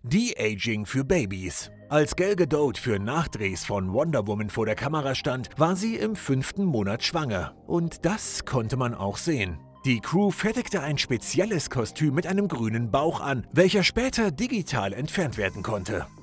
De-Aging für Babys. Als Gal Gadot für Nachdrehs von Wonder Woman vor der Kamera stand, war sie im 5. Monat schwanger. Und das konnte man auch sehen. Die Crew fertigte ein spezielles Kostüm mit einem grünen Bauch an, welcher später digital entfernt werden konnte.